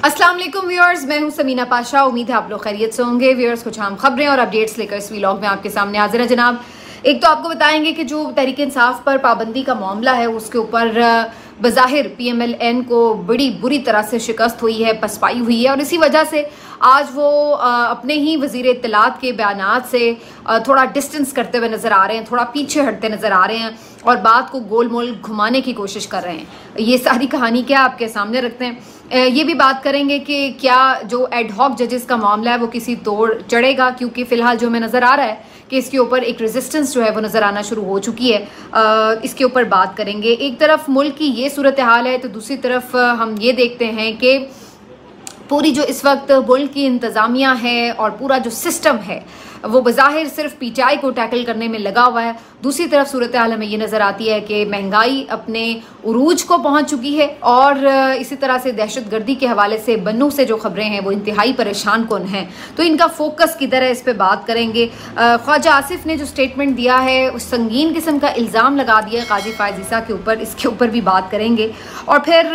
अस्सलाम वालेकुम व्यूअर्स, मैं हूं समीना पाशा। उम्मीद है आप लोग खैरियत से होंगे। व्यूअर्स, कुछ अहम खबरें और अपडेट्स लेकर इस व्लॉग में आपके सामने हाजिर है जनाब। एक तो आपको बताएंगे कि जो तहरीक इंसाफ पर पाबंदी का मामला है उसके ऊपर बज़ाहिर PMLN को बड़ी बुरी तरह से शिकस्त हुई है, पसपाई हुई है और इसी वजह से आज वो अपने ही वज़ीर इत्तलात के बयानात से थोड़ा डिस्टेंस करते हुए नज़र आ रहे हैं, थोड़ा पीछे हटते नज़र आ रहे हैं और बात को गोल मोल घुमाने की कोशिश कर रहे हैं। ये सारी कहानी क्या आपके सामने रखते हैं। ये भी बात करेंगे कि क्या जो एडहॉक जजेस का मामला है वो किसी तोड़ चढ़ेगा, क्योंकि फ़िलहाल जो हमें नज़र आ रहा है कि इसके ऊपर एक रेजिस्टेंस जो है वो नज़र आना शुरू हो चुकी है। इसके ऊपर बात करेंगे। एक तरफ मुल्क की ये सूरत हाल है तो दूसरी तरफ हम ये देखते हैं कि पूरी जो इस वक्त मुल्क की इंतज़ामिया है और पूरा जो सिस्टम है वो बज़ाहिर सिर्फ PTI को टैकल करने में लगा हुआ है। दूसरी तरफ सूरत हाल हमें ये नज़र आती है कि महंगाई अपने उरूज को पहुंच चुकी है और इसी तरह से दहशतगर्दी के हवाले से बन्नू से जो खबरें हैं वो इंतहाई परेशान कौन हैं, तो इनका फोकस किधर है इस पर बात करेंगे। ख्वाजा आसिफ ने जो स्टेटमेंट दिया है उस संगीन किस्म का इल्ज़ाम लगा दिया है काजी फायज़ ईसा के ऊपर, इसके ऊपर भी बात करेंगे और फिर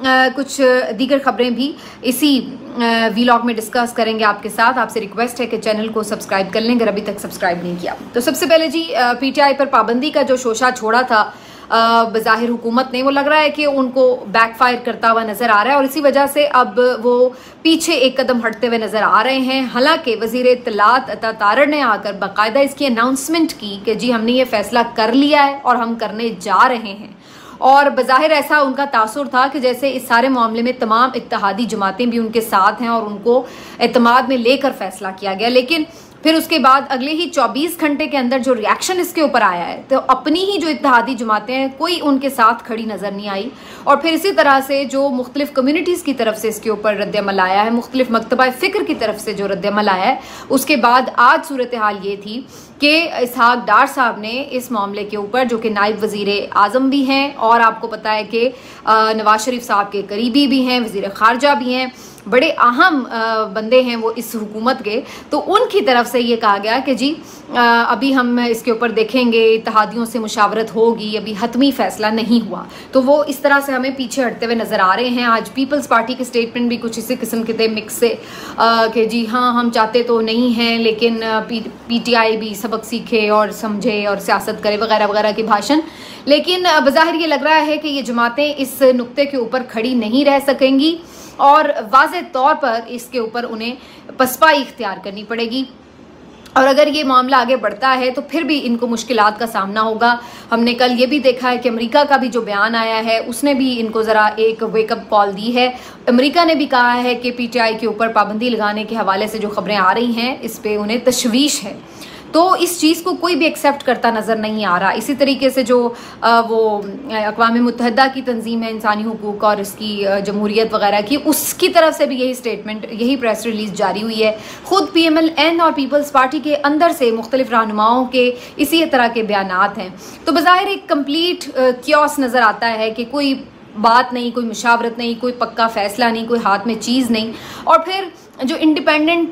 कुछ दीगर खबरें भी इसी व्लॉग में डिस्कस करेंगे आपके साथ। आपसे रिक्वेस्ट है कि चैनल को सब्सक्राइब कर लें अगर अभी तक सब्सक्राइब नहीं किया। तो सबसे पहले जी PTI पर पाबंदी का जो शोशा छोड़ा था बज़ाहिर हुकूमत ने, वो लग रहा है कि उनको बैकफायर करता हुआ नजर आ रहा है और इसी वजह से अब वो पीछे एक कदम हटते हुए नजर आ रहे हैं। हालांकि वज़ीर इत्तलात अता तारड़ ने आकर बाकायदा इसकी अनाउंसमेंट की कि जी हमने ये फैसला कर लिया है और हम करने जा रहे हैं और बज़ाहिर ऐसा उनका तासुर था कि जैसे इस सारे मामले में तमाम इत्तेहादी जमातें भी उनके साथ हैं और उनको एतमाद में लेकर फैसला किया गया। लेकिन फिर उसके बाद अगले ही 24 घंटे के अंदर जो रिएक्शन इसके ऊपर आया है तो अपनी ही जो इत्तेहादी जमातें हैं कोई उनके साथ खड़ी नज़र नहीं आई और फिर इसी तरह से जो मुख्तलिफ कम्युनिटीज़ की तरफ से इसके ऊपर रद्दअमल आया है, मुख्तलिफ मकतबा फ़िक्र की तरफ से जो रद्दअमल आया है, उसके बाद आज सूरत हाल ये थी कि इसहाक डार साहब ने इस मामले के ऊपर, जो कि नायब वज़ीर आज़म भी हैं और आपको पता है कि नवाज शरीफ साहब के करीबी भी हैं, वज़ीर ख़ारजा भी हैं, बड़े अहम बंदे हैं वो इस हुकूमत के, तो उनकी तरफ से ये कहा गया कि जी अभी हम इसके ऊपर देखेंगे, इत्तेहादियों से मुशावरत होगी, अभी हतमी फैसला नहीं हुआ। तो वो इस तरह से हमें पीछे हटते हुए नज़र आ रहे हैं। आज पीपल्स पार्टी के स्टेटमेंट भी कुछ इसी किस्म के थे, मिक्स से कि जी हाँ हम चाहते तो नहीं हैं लेकिन PTI भी सबक सीखे और समझे और सियासत करे वगैरह वगैरह के भाषण। लेकिन बज़ाहिर ये लग रहा है कि ये जमातें इस नुक्ते के ऊपर खड़ी नहीं रह सकेंगी और वाज़े तौर पर इसके ऊपर उन्हें पसपाई इख्तियार करनी पड़ेगी और अगर ये मामला आगे बढ़ता है तो फिर भी इनको मुश्किलात का सामना होगा। हमने कल ये भी देखा है कि अमेरिका का भी जो बयान आया है उसने भी इनको ज़रा एक वेकअप कॉल दी है। अमेरिका ने भी कहा है कि PTI के ऊपर पाबंदी लगाने के हवाले से जो खबरें आ रही हैं इस पर उन्हें तशवीश है, तो इस चीज़ को कोई भी एक्सेप्ट करता नज़र नहीं आ रहा। इसी तरीके से जो वो अक़वाम मुत्तहिदा की तंजीम है इंसानी हुकूक और इसकी जमहूरियत वगैरह की, उसकी तरफ से भी यही स्टेटमेंट, यही प्रेस रिलीज़ जारी हुई है। ख़ुद PMLN और पीपल्स पार्टी के अंदर से मुख्तलिफ रहनुमाओं के इसी तरह के बयानात हैं। तो बज़ाहिर एक कम्प्लीट क्योस नज़र आता है कि कोई बात नहीं, कोई मुशावरत नहीं, कोई पक्का फ़ैसला नहीं, कोई हाथ में चीज़ नहीं। और फिर जो इंडिपेंडेंट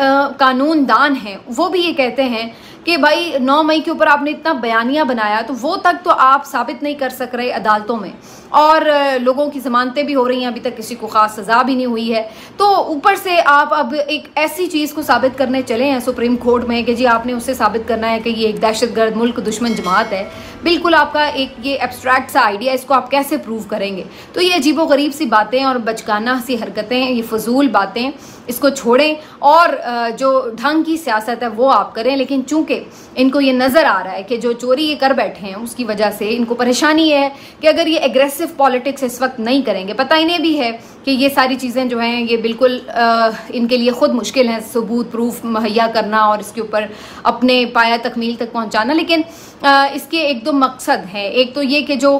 कानूनदान हैं वो भी ये कहते हैं कि भाई 9 मई के ऊपर आपने इतना बयानिया बनाया तो वो तक तो आप साबित नहीं कर सक रहे अदालतों में और लोगों की ज़मानतें भी हो रही हैं, अभी तक किसी को ख़ास सज़ा भी नहीं हुई है। तो ऊपर से आप अब एक ऐसी चीज़ को साबित करने चले हैं सुप्रीम कोर्ट में कि जी आपने उससे साबित करना है कि ये एक दहशतगर्द मुल्क दुश्मन जमात है। बिल्कुल आपका एक ये एब्स्ट्रैक्ट सा आइडिया, इसको आप कैसे प्रूव करेंगे? तो ये अजीबो गरीब सी बातें और बचकाना सी हरकतें, ये फजूल बातें, इसको छोड़ें और जो ढंग की सियासत है वो आप करें। लेकिन चूंकि इनको ये नज़र आ रहा है कि जो चोरी ये कर बैठे हैं उसकी वजह से इनको परेशानी है कि अगर ये एग्रेसिव पॉलिटिक्स इस वक्त नहीं करेंगे, पता इन्हें भी है कि ये सारी चीज़ें जो हैं ये बिल्कुल इनके लिए ख़ुद मुश्किल है सबूत प्रूफ मुहैया करना और इसके ऊपर अपने पाया तकमील तक पहुँचाना। लेकिन इसके एक दो मकसद हैं। एक तो ये कि जो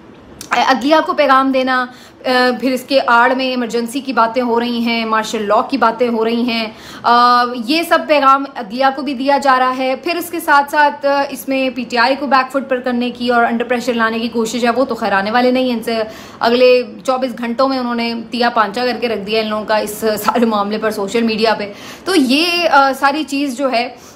अदलिया को पैगाम देना, फिर इसके आड़ में इमरजेंसी की बातें हो रही हैं, मार्शल लॉ की बातें हो रही हैं, ये सब पैगाम अदलिया को भी दिया जा रहा है। फिर इसके साथ साथ इसमें PTI को बैकफुट पर करने की और अंडर प्रेशर लाने की कोशिश है, वो तो खैर आने वाले नहीं हैं। इनसे अगले 24 घंटों में उन्होंने तिया पांचा करके रख दिया इन लोगों का इस सारे मामले पर सोशल मीडिया पे। तो ये सारी चीज़ जो है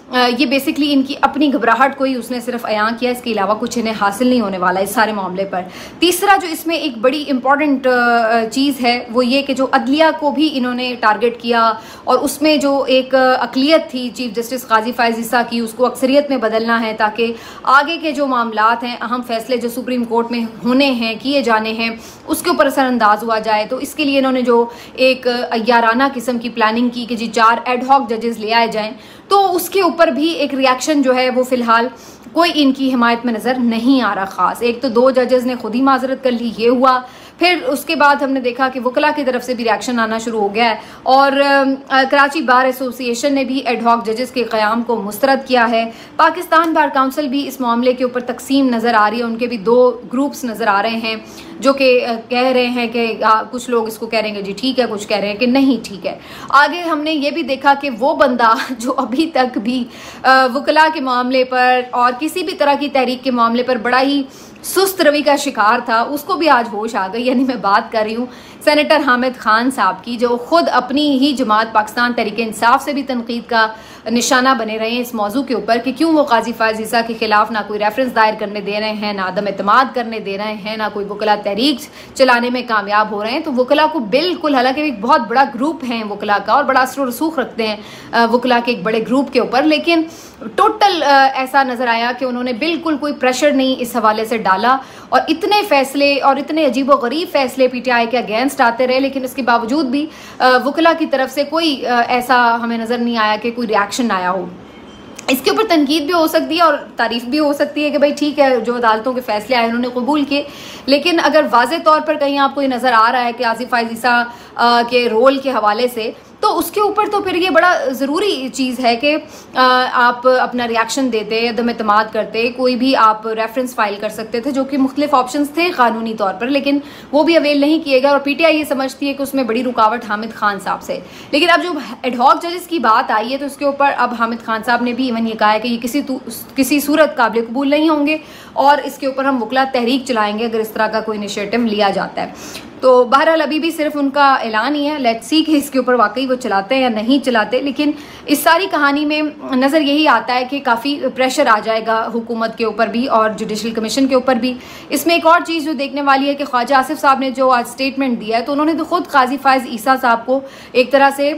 ये बेसिकली इनकी अपनी घबराहट को ही उसने सिर्फ अयां किया, इसके अलावा कुछ इन्हें हासिल नहीं होने वाला इस सारे मामले पर। तीसरा जो इसमें एक बड़ी इंपॉर्टेंट चीज़ है वो ये कि जो अदलिया को भी इन्होंने टारगेट किया और उसमें जो एक अक़लियत थी चीफ जस्टिस काजी फ़ाइज़ ईसा की, उसको अक्सरियत में बदलना है ताकि आगे के जो मामलात हैं, अहम फैसले जो सुप्रीम कोर्ट में होने हैं, किए जाने हैं, उसके ऊपर असरअंदाज हुआ जाए। तो इसके लिए इन्होंने जो एक अय्याराना किस्म की प्लानिंग की कि जी 4 एडहॉक जजेस ले आए जाएँ, तो उसके ऊपर भी एक रिएक्शन जो है वो फ़िलहाल कोई इनकी हिमायत में नज़र नहीं आ रहा ख़ास। एक तो 2 जजेस ने खुद ही माजरत कर ली, ये हुआ। फिर उसके बाद हमने देखा कि वकला की तरफ से भी रिएक्शन आना शुरू हो गया है और कराची बार एसोसिएशन ने भी एडहॉक जजेस के क़याम को मुस्तरद किया है। पाकिस्तान बार काउंसिल भी इस मामले के ऊपर तकसीम नज़र आ रही है, उनके भी 2 ग्रुप्स नज़र आ रहे हैं जो कि कह रहे हैं कि कुछ लोग इसको कह रहे हैं कि जी ठीक है, कुछ कह रहे हैं कि नहीं ठीक है। आगे हमने ये भी देखा कि वो बंदा जो अभी तक भी वकला के मामले पर और किसी भी तरह की तहरीक के मामले पर बड़ा ही सुस्त रवि का शिकार था, उसको भी आज होश आ गई। यानी मैं बात कर रही हूँ सेनेटर हामिद खान साहब की, जो खुद अपनी ही जमात पाकिस्तान तहरीक इंसाफ से भी तनकीद का निशाना बने रहे हैं इस मौजू के ऊपर कि क्यों वो काजी फ़ाइज़ ईसा के खिलाफ ना कोई रेफरेंस दायर करने दे रहे हैं, ना अदम एतमाद करने दे रहे हैं, ना कोई वकला तहरीक चलाने में कामयाब हो रहे हैं। तो वकला को बिल्कुल, हालांकि एक बहुत बड़ा ग्रुप है वकला का और बड़ा असर रसूख रखते हैं वकला के एक बड़े ग्रुप के ऊपर, लेकिन टोटल ऐसा नज़र आया कि उन्होंने बिल्कुल कोई प्रेशर नहीं इस हवाले से डाला और इतने फैसले और इतने अजीब व गरीब फैसले PTI के अगेंस्ट आते रहे, लेकिन इसके बावजूद भी वकला की तरफ से कोई ऐसा हमें नज़र नहीं आया कि कोई रिएक्शन आया हो। इसके ऊपर तनकीद भी हो सकती है और तारीफ भी हो सकती है कि भाई ठीक है, जो अदालतों के फैसले आए उन्होंने कबूल किए, लेकिन अगर वाज़े तौर पर कहीं आपको ये नज़र आ रहा है कि आसिफ फ़ाइज़ ईसा के रोल के हवाले से, तो उसके ऊपर तो फिर ये बड़ा ज़रूरी चीज़ है कि आप अपना रिएक्शन देते, अदम एतमाद करते, कोई भी आप रेफरेंस फाइल कर सकते थे, जो कि मुख्तलिफ ऑप्शंस थे कानूनी तौर पर, लेकिन वो भी अवेल नहीं किए गए और PTI ये समझती है कि उसमें बड़ी रुकावट हामिद खान साहब से। लेकिन अब जो एडहॉक जजेस की बात आई है तो उसके ऊपर अब हामिद खान साहब ने भी इवन ये कहा है कि ये किसी सूरत काबिल कबूल नहीं होंगे और इसके ऊपर हम वकला तहरीक चलाएंगे अगर इस तरह का कोई इनिशिएटिव लिया जाता है। तो बहरहाल अभी भी सिर्फ उनका ऐलान ही है, लेट्स सी कि इसके ऊपर वाकई वो चलाते हैं या नहीं चलाते। लेकिन इस सारी कहानी में नज़र यही आता है कि काफ़ी प्रेशर आ जाएगा हुकूमत के ऊपर भी और जुडिशल कमीशन के ऊपर भी। इसमें एक और चीज़ जो देखने वाली है कि ख्वाजा आसिफ साहब ने जो आज स्टेटमेंट दिया है, तो उन्होंने तो खुद काजी फ़ाइज़ ईसा साहब को एक तरह से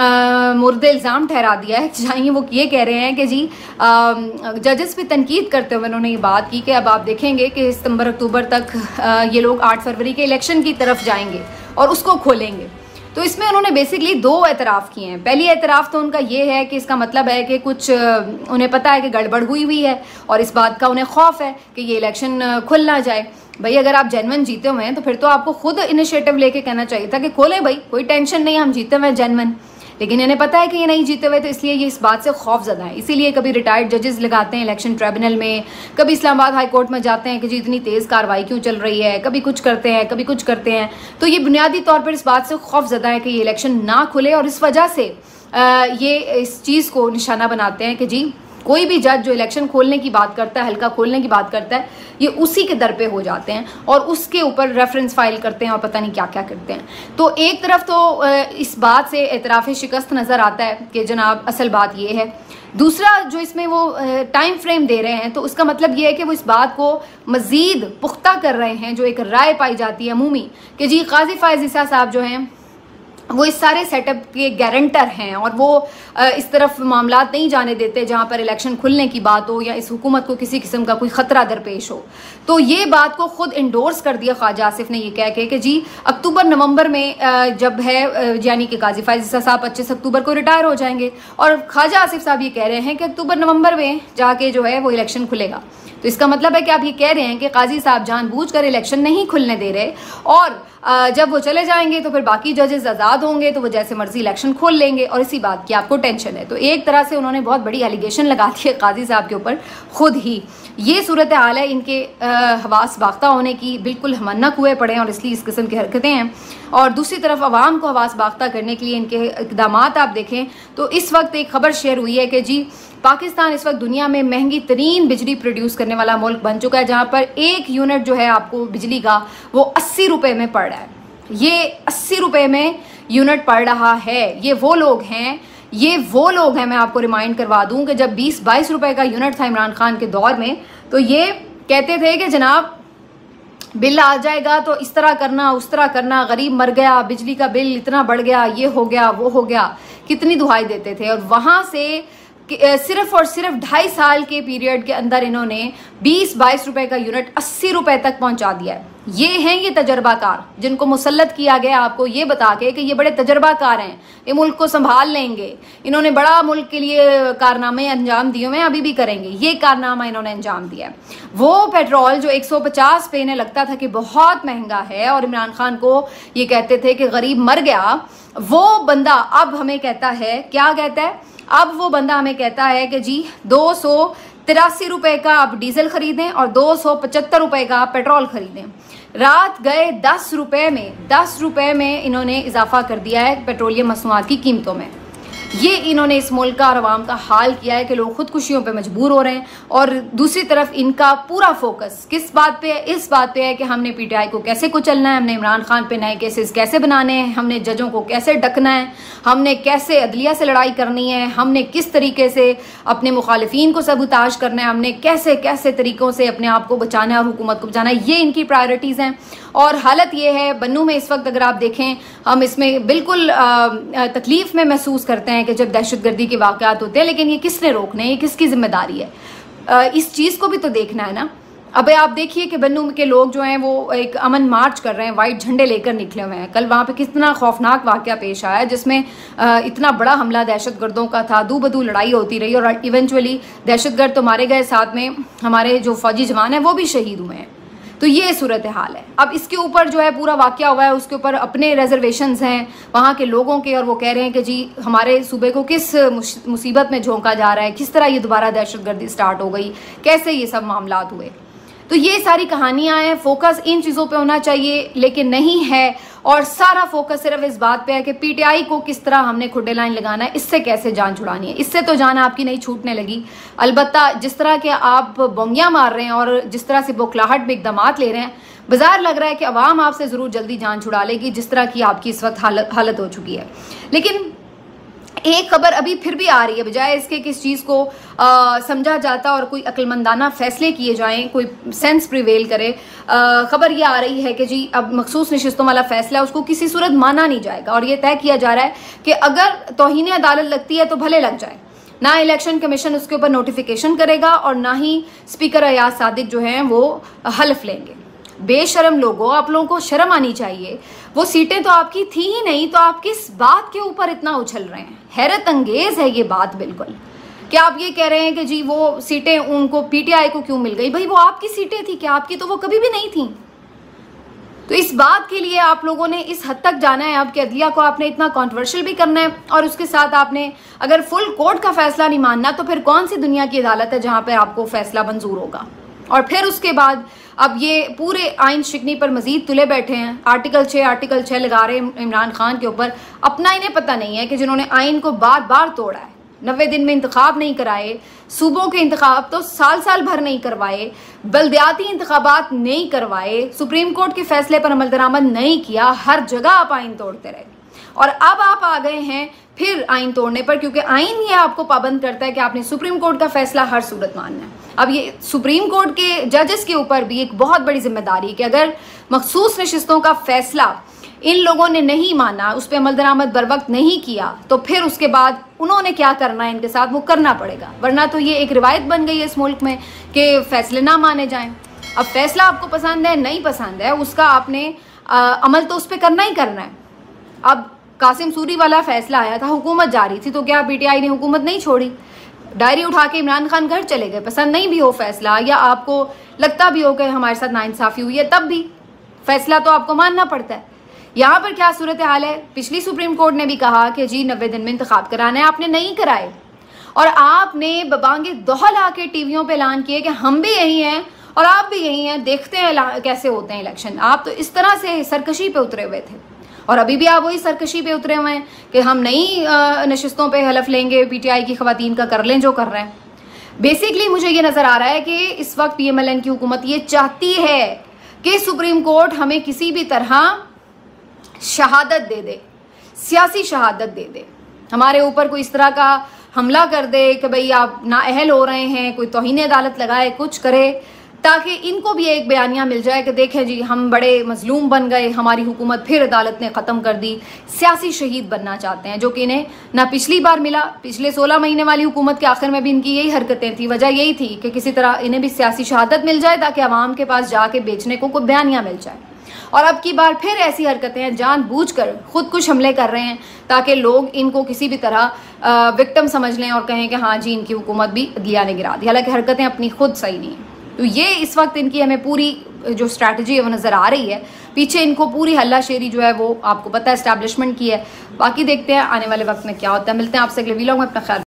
मुर्द इल्ज़ाम ठहरा दिया है, जहाँ वो ये कह रहे हैं कि जी जजेस पे तनकीद करते हुए उन्होंने ये बात की कि अब आप देखेंगे कि सितंबर अक्टूबर तक ये लोग 8 फरवरी के इलेक्शन की तरफ जाएंगे और उसको खोलेंगे। तो इसमें उन्होंने बेसिकली 2 एतराफ़ किए हैं। पहली एतराफ़ तो उनका ये है कि इसका मतलब है कि कुछ उन्हें पता है कि गड़बड़ हुई है और इस बात का उन्हें खौफ है कि ये इलेक्शन खुल ना जाए। भाई अगर आप जेन्युइन जीते हुए हैं तो फिर तो आपको खुद इनिशिएटिव लेके कहना चाहिए था कि खोले भाई, कोई टेंशन नहीं, हम जीते हुए जेन्युइन। लेकिन इन्हें पता है कि ये नहीं जीते हुए, तो इसलिए ये इस बात से खौफजदा है। इसीलिए कभी रिटायर्ड जजेस लगाते हैं इलेक्शन ट्रिब्यूनल में, कभी इस्लामाबाद हाई कोर्ट में जाते हैं कि जी इतनी तेज़ कार्रवाई क्यों चल रही है, कभी कुछ करते हैं कभी कुछ करते हैं। तो ये बुनियादी तौर पर इस बात से खौफजदा है कि ये इलेक्शन ना खुले और इस वजह से ये इस चीज़ को निशाना बनाते हैं कि जी कोई भी जज जो इलेक्शन खोलने की बात करता है, हल्का खोलने की बात करता है, ये उसी के दर पे हो जाते हैं और उसके ऊपर रेफरेंस फाइल करते हैं और पता नहीं क्या क्या करते हैं। तो एक तरफ तो इस बात से एतराफ़ शिकस्त नज़र आता है कि जनाब असल बात ये है। दूसरा जो इसमें वो टाइम फ्रेम दे रहे हैं, तो उसका मतलब ये है कि वो इस बात को मज़ीद पुख्ता कर रहे हैं, जो एक राय पाई जाती है अमूमी कि जी काजी फ़ाइज़ ईसा साहब जो हैं वो इस सारे सेटअप के गारंटर हैं और वो इस तरफ मामलात नहीं जाने देते जहाँ पर इलेक्शन खुलने की बात हो या इस हुकूमत को किसी किस्म का कोई ख़तरा दरपेश हो। तो ये बात को खुद इंडोर्स कर दिया ख्वाजा आसिफ ने, ये कह के कि जी अक्टूबर नवंबर में जब है, यानी कि काजी फ़ाइज़ ईसा साहब 25 अक्टूबर को रिटायर हो जाएंगे और ख्वाजा आसिफ साहब ये कह रहे हैं कि अक्टूबर नवंबर में जाके जो है वो इलेक्शन खुलेगा। तो इसका मतलब है कि आप ये कह रहे हैं कि काजी साहब जानबूझकर इलेक्शन नहीं खुलने दे रहे और जब वो चले जाएंगे तो फिर बाकी जजेस आज़ाद होंगे तो वो जैसे मर्जी इलेक्शन खोल लेंगे और इसी बात की आपको टेंशन है। तो एक तरह से उन्होंने बहुत बड़ी एलिगेशन लगा दी है काजी साहब के ऊपर खुद ही। ये सूरत हाल है, इनके हवास बाख्ता होने की बिल्कुल हमन्नक हुए पड़े और इसलिए इस किस्म की हरकतें हैं। और दूसरी तरफ आवाम को हवास बाख्ता करने के लिए इनके इक़दाम आप देखें तो इस वक्त एक खबर शेयर हुई है कि जी पाकिस्तान इस वक्त दुनिया में महंगी तरीन बिजली प्रोड्यूस करने वाला मुल्क बन चुका है, जहाँ पर 1 यूनिट जो है आपको बिजली का वो 80 रुपये में पड़ रहा है। ये 80 रुपये में यूनिट पड़ रहा है। ये वो लोग हैं, ये वो लोग हैं, मैं आपको रिमाइंड करवा दूं कि जब 20-22 रुपए का यूनिट था इमरान खान के दौर में, तो ये कहते थे कि जनाब बिल आ जाएगा तो इस तरह करना उस तरह करना, गरीब मर गया, बिजली का बिल इतना बढ़ गया, ये हो गया वो हो गया, कितनी दुहाई देते थे। और वहां से सिर्फ और सिर्फ 2.5 साल के पीरियड के अंदर इन्होंने 20-22 रुपए का यूनिट 80 रुपए तक पहुंचा दिया है। ये हैं ये तजर्बाकार जिनको मुसल्लत किया गया आपको ये बता के कि ये बड़े तजर्बाकार हैं, ये मुल्क को संभाल लेंगे, इन्होंने बड़ा मुल्क के लिए कारनामे अंजाम दिए हुए हैं, अभी भी करेंगे। ये कारनामा इन्होंने अंजाम दिया है। वो पेट्रोल जो 150 पे इन्हें लगता था कि बहुत महंगा है और इमरान खान को ये कहते थे कि गरीब मर गया, वो बंदा अब हमें कहता है, क्या कहता है, अब वो बंदा हमें कहता है कि जी 283 रुपए का आप डीजल खरीदें और 275 रुपए का पेट्रोल खरीदें। रात गए 10 रुपए में इन्होंने इजाफा कर दिया है पेट्रोलियम मसनूआत की कीमतों में। ये इन्होंने इस मुल्क का और अवाम का हाल किया है कि लोग खुदकुशियों पे मजबूर हो रहे हैं। और दूसरी तरफ इनका पूरा फोकस किस बात पे है, इस बात पे है कि हमने पीटीआई को कैसे कुचलना है, हमने इमरान खान पे नए केसेस कैसे बनाने हैं, हमने जजों को कैसे ढकना है, हमने कैसे अदलिया से लड़ाई करनी है, हमने किस तरीके से अपने मुखालिफिन को सबूताज करना है, हमने कैसे कैसे तरीकों से अपने आप को बचाना है और हुकूमत को बचाना है। ये इनकी प्रायोरिटीज़ हैं। और हालत ये है बन्नू में इस वक्त, अगर आप देखें, हम इसमें बिल्कुल तकलीफ में महसूस करते हैं कि जब दहशतगर्दी के वाक़यात होते हैं, लेकिन ये किसने रोकने हैं, ये किसकी जिम्मेदारी है, इस चीज़ को भी तो देखना है ना। अब आप देखिए कि बन्नू के लोग जो हैं वो एक अमन मार्च कर रहे हैं, वाइट झंडे लेकर निकले हुए हैं। कल वहाँ पे कितना खौफनाक वाक़या पेश आया जिसमें इतना बड़ा हमला दहशतगर्दों का था, दू बदू लड़ाई होती रही और इवेंचुअली दहशतगर्द तो मारे गए, साथ में हमारे जो फौजी जवान हैं वो भी शहीद हुए हैं। तो ये सूरत हाल है। अब इसके ऊपर जो है पूरा वाक़या हुआ है, उसके ऊपर अपने रिजर्वेशंस हैं वहाँ के लोगों के, और वो कह रहे हैं कि जी हमारे सूबे को किस मुसीबत में झोंका जा रहा है, किस तरह ये दोबारा दहशतगर्दी स्टार्ट हो गई, कैसे ये सब मामलात हुए। तो ये सारी कहानियां हैं। फोकस इन चीज़ों पे होना चाहिए लेकिन नहीं है, और सारा फोकस सिर्फ इस बात पे है कि पीटीआई को किस तरह हमने खुड्डे लाइन लगाना है, इससे कैसे जान छुड़ानी है। इससे तो जान आपकी नहीं छूटने लगी। अलबत्ता जिस तरह के आप बोंगियां मार रहे हैं और जिस तरह से बौखलाहट में इकदामात ले रहे हैं, बाजार लग रहा है कि अवाम आपसे ज़रूर जल्दी जान छुड़ा लेगी, जिस तरह की आपकी इस वक्त हालत हो चुकी है। लेकिन एक खबर अभी फिर भी आ रही है, बजाय इसके किस चीज़ को समझा जाता और कोई अक्लमंदाना फैसले किए जाएं, कोई सेंस प्रिवेल करे। खबर ये आ रही है कि जी अब मखसूस नशिस्तों वाला फैसला है उसको किसी सूरत माना नहीं जाएगा, और ये तय किया जा रहा है कि अगर तौहीन अदालत लगती है तो भले लग जाए। ना इलेक्शन कमीशन उसके ऊपर नोटिफिकेशन करेगा और ना ही स्पीकर अयाज सादिक जो हैं वो हल्फ लेंगे। बेशरम लोगों, आप लोगों को शर्म आनी चाहिए। वो सीटें तो आपकी थी ही नहीं, तो आप किस बात के ऊपर इतना उछल रहे हैं। हैरत अंगेज है ये बात बिल्कुल, कि आप ये कह रहे हैं कि जी वो सीटें उनको पीटीआई को क्यों मिल गई। भाई वो आपकी सीटें थी क्या? आपकी तो वो कभी भी नहीं थी। तो इस बात के लिए आप लोगों ने इस हद तक जाना है अब कि अदलिया को आपने इतना कॉन्ट्रोवर्शियल भी करना है, और उसके साथ आपने अगर फुल कोर्ट का फैसला नहीं मानना तो फिर कौन सी दुनिया की अदालत है जहां पर आपको फैसला मंजूर होगा। और फिर उसके बाद अब ये पूरे आइन शिकनी पर मजीद तुले बैठे हैं। आर्टिकल 6 लगा रहे हैं इमरान खान के ऊपर। अपना इन्हें पता नहीं है कि जिन्होंने आइन को बार बार तोड़ा है, 90 दिन में इंतखाब नहीं कराए, सूबों के इंतखाब तो साल भर नहीं करवाए, बल्दियाती इंतखाबात नहीं करवाए, सुप्रीम कोर्ट के फैसले पर अमल दरामद नहीं किया, हर जगह आप आइन तोड़ते रहे। और अब आप आ गए हैं फिर आइन तोड़ने पर, क्योंकि आइन ये आपको पाबंद करता है कि आपने सुप्रीम कोर्ट का फैसला हर सूरत मानना है। अब ये सुप्रीम कोर्ट के जजेस के ऊपर भी एक बहुत बड़ी जिम्मेदारी है कि अगर मखसूस नशिस्तों का फैसला इन लोगों ने नहीं माना, उस पर अमल दरामद बर वक्त नहीं किया, तो फिर उसके बाद उन्होंने क्या करना है इनके साथ वो करना पड़ेगा। वरना तो ये एक रिवायत बन गई है इस मुल्क में कि फैसले ना माने जाएं। अब फैसला आपको पसंद है नहीं पसंद है, उसका आपने अमल तो उस पर करना ही करना है। अब कासिम सूरी वाला फैसला आया था, हुकूमत जा रही थी, तो क्या पीटीआई ने हुकूमत नहीं छोड़ी? डायरी उठा के इमरान खान घर चले गए। पसंद नहीं भी हो फैसला, या आपको लगता भी हो कि हमारे साथ नाइंसाफी हुई है, तब भी फैसला तो आपको मानना पड़ता है। यहाँ पर क्या सूरत हाल है? पिछली सुप्रीम कोर्ट ने भी कहा कि जी 90 दिन में इंतखाब कराना है, आपने नहीं कराए, और आपने बबांगे दोहल आके टीवियों पे ऐलान किए कि हम भी यही हैं और आप भी यही हैं, देखते हैं कैसे होते हैं इलेक्शन। आप तो इस तरह से सरकशी पे उतरे हुए थे, और अभी भी आप वही सरकशी पे उतरे हुए हैं कि हम नई नशिस्तों पे हलफ लेंगे, पीटीआई की खवातीन का कर लें जो कर रहे हैं। बेसिकली मुझे ये नज़र आ रहा है कि इस वक्त पीएमएलएन की हुकूमत ये चाहती है कि सुप्रीम कोर्ट हमें किसी भी तरह शहादत दे दे, सियासी शहादत दे दे, हमारे ऊपर कोई इस तरह का हमला कर दे कि भाई आप नाअहल हो रहे हैं, कोई तौहीन अदालत लगाए, कुछ करे, ताकि इनको भी एक बयानिया मिल जाए कि देखें जी हम बड़े मजलूम बन गए, हमारी हुकूमत फिर अदालत ने ख़त्म कर दी। सियासी शहीद बनना चाहते हैं, जो कि इन्हें ना पिछली बार मिला। पिछले 16 महीने वाली हुकूमत के आखिर में भी इनकी यही हरकतें थी। वजह यही थी कि किसी तरह इन्हें भी सियासी शहादत मिल जाए ताकि आवाम के पास जाके बेचने को कोई बयानिया मिल जाए। और अब की बार फिर ऐसी हरकतें हैं, जानबूझकर खुद कुछ हमले कर रहे हैं ताकि लोग इनको किसी भी तरह विक्टिम समझ लें और कहें कि हाँ जी इनकी हुकूमत भी अदलिया ने गिरा दी, हालांकि हरकतें अपनी खुद सही नहीं है। तो ये इस वक्त इनकी हमें पूरी जो स्ट्रैटेजी है वो नज़र आ रही है। पीछे इनको पूरी हल्लाशेरी जो है वो आपको पता है एस्टैब्लिशमेंट की है। बाकी देखते हैं आने वाले वक्त में क्या होता है। मिलते हैं आपसे अगले वीलॉग में। अपना ख्याल